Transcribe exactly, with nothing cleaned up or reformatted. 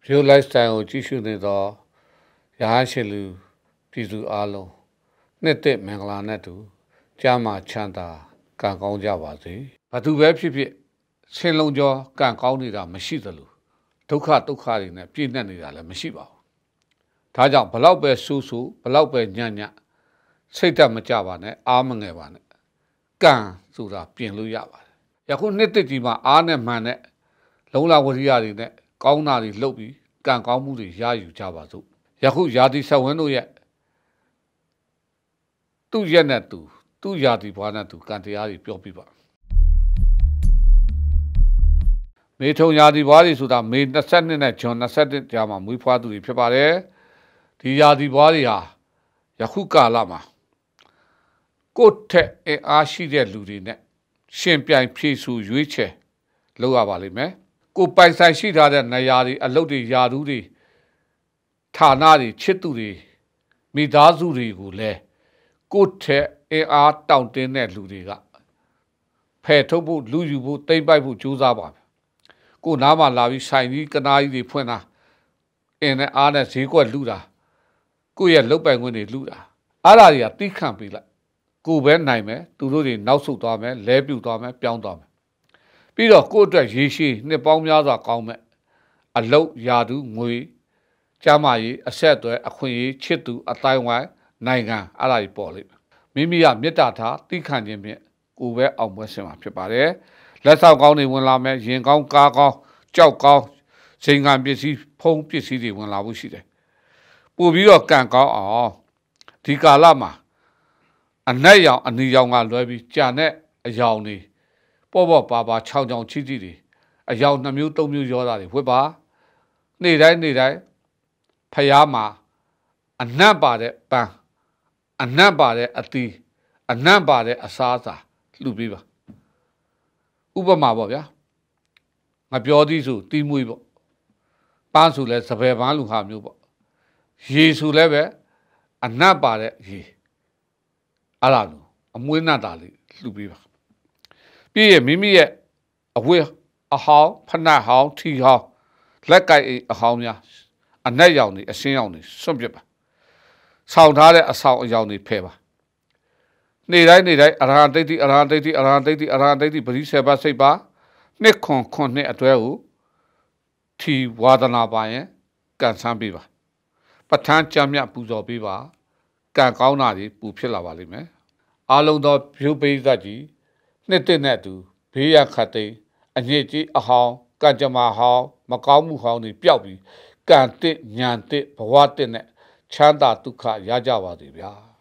Real lifestyleကိုကြည့်ရှုနေတော့ရဟန်းရှင်လူပြည်သူအလုံးနှစ်သက်မင်္ဂလာနဲ့တူကျမ်းမာချမ်းသာကံကောင်းကြပါစေ။ဘာသူပဲဖြစ်ဖြစ်ဆင်းလုံးကျော်ကံကောင်းနေတာမရှိသလိုဒုက္ခဒုက္ခတွေနဲ့ပြည့်နှက်နေတာလည်းမရှိပါဘူး။ဒါကြောင့်ဘလောက်ပဲဆူဆူဘလောက်ပဲညံ့ညံ့စိတ်ဓာတ်မကြပါနဲ့အားမငယ်ပါနဲ့ကံဆိုတာပြင်လို့ရပါတယ်။ယခုနှစ်သက်ကြီးမှာအားနဲ့မှန်နဲ့လုံလဝရိယတွေနဲ့ကောင်းတာတွေလှုပ်ပြီးကံကောင်းမှုတွေရယူကြပါစို့ယခုယာတိဆက်ဝင်းတို့ရဲ့သူ့ရက်နဲ့သူသူ့ယာတိဘွားနဲ့သူကံတရားတွေပြောပြပါမေထုံယာတိဘွားတွေဆိုတာမေ၂၂နဲ့ဂျွန်၂၁ကြားမှာမွေးဖွားသူတွေဖြစ်ပါတယ်ဒီယာတိဘွားတွေဟာယခုကာလမှာကိုယ့်ထက်အင်အားရှိတဲ့လူတွေနဲ့ရှင်ပြိုင်ဖြည့်ဆူရွေးချယ်လုပ်ရပါလိမ့်မယ်ကိုပိုင်ဆိုင်ရှိထားတဲ့နေရာတွေအလုပ်တွေယာတူးတွေဌာနတွေချစ်သူတွေမိသားစုတွေကိုလည်းကိုယ့်ထက်အင်အားတောင့်တင်းတဲ့လူတွေကဖယ်ထုတ်ဖို့လူယူဖို့တိမ့်ပိုက်ဖို့ကြိုးစားပါမယ်ကိုနားမှာလာပြီးဆိုင်ကြီးကနာကြီးတွေဖွင့်တာအင်းနဲ့အားနဲ့ဈေးကွက်လူတာကိုယ့်ရဲ့လုပ်ပိုင်ခွင့်တွေလူတာအားဒါတွေကတိခန့်ပေးလိုက်ကိုပဲနိုင်မယ်သူတို့တွေနောက်ဆုတ်သွားမယ်လဲပြူသွားမယ်ပြောင်းသွားမယ်ပြီးတော့ကိုယ့်အတွက်ရေရှည်နှစ်ပေါင်းများစွာကောင်းမဲ့အလုတ်ယာတူငွေကျမ်းမာရေးအဆက်အသွယ်အခွင့်အရေးချစ်သူအတိုင်းဝိုင်းနိုင်ငံအဲ့ဒါကြီးပေါ်လိမ့်မယ်မိမိကမေတ္တာထားတိခန့်ခြင်းဖြင့်ကိုပဲအောင်ပွဲဆင်မှာဖြစ်ပါတယ်လက်ဆောင်ကောင်းတွေဝင်လာမယ်ရင်ကောင်းကားကောင်းကြောက်ကောင်းစိန်ခံပစ္စည်းဖုံးပစ္စည်းတွေဝင်လာဖို့ရှိတယ်ပို့ပြီးတော့ကံကောင်းအောင်ဒီကာလမှာအနက်ရောင်အနီရောင်ကလွဲပြီးကြာတဲ့အယောင်တွေပေါ့ပေါ့ပါပါချောင်းချောင်းချီချီတွေအယောင်နှမျိုးသုံးမျိုးရောတာတွေဝတ်ပါနေ့တိုင်းနေ့တိုင်းဖျားမှာအနတ်ပါတဲ့ပန်းအနတ်ပါတဲ့အသီးအနတ်ပါတဲ့အစားအစာလှူပေးပါဥပမာပေါ့ဗျာငါပြောသည်ဆိုတီးမွေးပေါ့ပန်းဆိုလဲစပယ်ပန်းလူဟာမျိုးပေါ့ရေဆိုလဲပဲအနတ်ပါတဲ့ရေအဲ့ဒါလိုအမွှေးနတ်တာလေးလှူပေးပါပြီးရင်မိမိရဲ့အဝတ်အဟောင်းဖနက်ဟောင်းထီဟောင်းလက်ကိုက်အဟောင်းများအနက်ရောင်တွေအရှင်းရောင်တွေစွန့်ပစ်ပါဆောင်းထားတဲ့အဆောင်အယောင်တွေဖယ်ပါနေ့တိုင်းနေ့တိုင်းအရဟံတိတ်တိအရဟံတိတ်တိအရဟံတိတ်တိအရဟံတိတ်တိပရိစေဘစိတ်ပါနှစ်ခွန်ခွန်နှစ်အတွဲကိုထီဝါဒနာပါရင်ကံဆန်းပေးပါပဋ္ဌာန်းကြမ်းမြပူဇော်ပေးပါကံကောင်းတာတွေပူဖြစ်လာပါလိမ့်မယ်အားလုံးသောပြုပိသတ်ကြီးနှစ်တစ်နဲ့အတူဘေးရခတ်သိမ်းအညစ်အကြေးအဟောင်းကံကြမ္မာဟောင်းမကောင်းမှုဟောင်းတွေပျောက်ပြီးကံတစ်ညံတစ်ဘဝတစ်နဲ့ချမ်းသာဒုက္ခရကြပါစေဗျာ